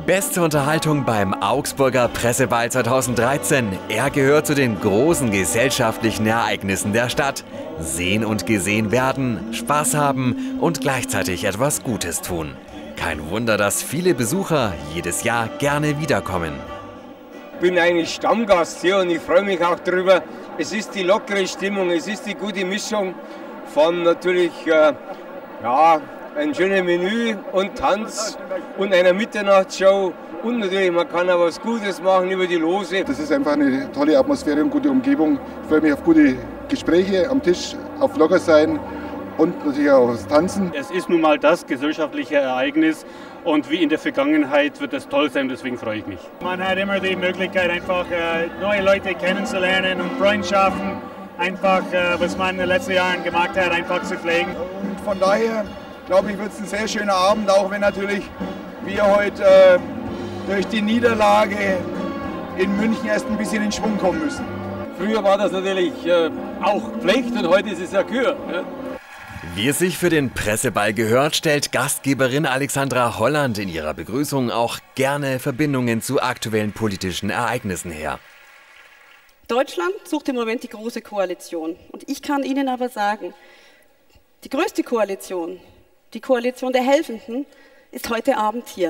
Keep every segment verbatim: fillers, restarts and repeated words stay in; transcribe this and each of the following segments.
Beste Unterhaltung beim Augsburger Presseball zweitausenddreizehn. Er gehört zu den großen gesellschaftlichen Ereignissen der Stadt. Sehen und gesehen werden, Spaß haben und gleichzeitig etwas Gutes tun. Kein Wunder, dass viele Besucher jedes Jahr gerne wiederkommen. Ich bin eigentlich Stammgast hier und ich freue mich auch darüber. Es ist die lockere Stimmung, es ist die gute Mischung von natürlich äh, ja, ein schönes Menü und Tanz und einer Mitternachtsshow. Und natürlich, man kann auch was Gutes machen über die Lose. Das ist einfach eine tolle Atmosphäre und gute Umgebung. Ich freue mich auf gute Gespräche am Tisch, auf locker sein und natürlich auch aufs Tanzen. Es ist nun mal das gesellschaftliche Ereignis und wie in der Vergangenheit wird es toll sein, deswegen freue ich mich. Man hat immer die Möglichkeit, einfach äh, neue Leute kennenzulernen und Freundschaften, einfach äh, was man in den letzten Jahren gemacht hat, einfach zu pflegen. Und von daher glaube ich, wird es ein sehr schöner Abend, auch wenn natürlich wir heute äh, durch die Niederlage in München erst ein bisschen in Schwung kommen müssen. Früher war das natürlich äh, auch Pflicht und heute ist es ja Kür. Ja. Wie es sich für den Presseball gehört, stellt Gastgeberin Alexandra Holland in ihrer Begrüßung auch gerne Verbindungen zu aktuellen politischen Ereignissen her. Deutschland sucht im Moment die große Koalition. Und ich kann Ihnen aber sagen, die größte Koalition, die Koalition der Helfenden, ist heute Abend hier.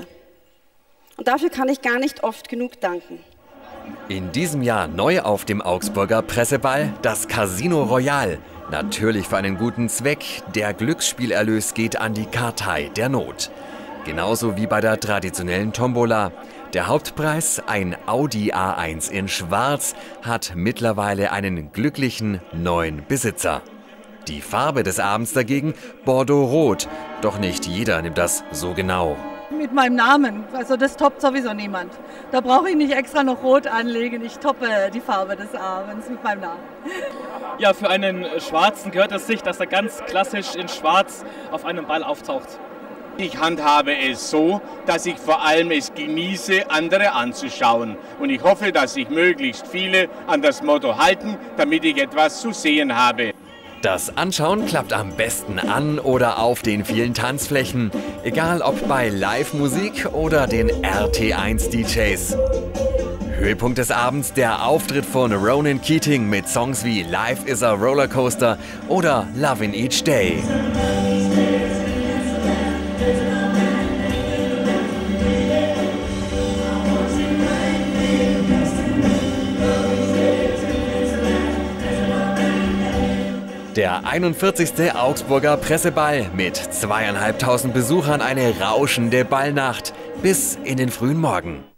Und dafür kann ich gar nicht oft genug danken. In diesem Jahr neu auf dem Augsburger Presseball das Casino Royal. Natürlich für einen guten Zweck. Der Glücksspielerlös geht an die Kartei der Not. Genauso wie bei der traditionellen Tombola. Der Hauptpreis, ein Audi A eins in Schwarz, hat mittlerweile einen glücklichen neuen Besitzer. Die Farbe des Abends dagegen Bordeaux-Rot. Doch nicht jeder nimmt das so genau. Mit meinem Namen, also das toppt sowieso niemand. Da brauche ich nicht extra noch Rot anlegen, ich toppe die Farbe des Abends mit meinem Namen. Ja, für einen Schwarzen gehört es sich, dass er ganz klassisch in Schwarz auf einem Ball auftaucht. Ich handhabe es so, dass ich vor allem es genieße, andere anzuschauen. Und ich hoffe, dass sich möglichst viele an das Motto halten, damit ich etwas zu sehen habe. Das Anschauen klappt am besten an oder auf den vielen Tanzflächen, egal ob bei Live-Musik oder den R T eins D Js. Höhepunkt des Abends der Auftritt von Ronan Keating mit Songs wie Life is a Rollercoaster oder Lovin' Each Day. Der einundvierzigste Augsburger Presseball mit zweieinhalbtausend Besuchern, eine rauschende Ballnacht bis in den frühen Morgen.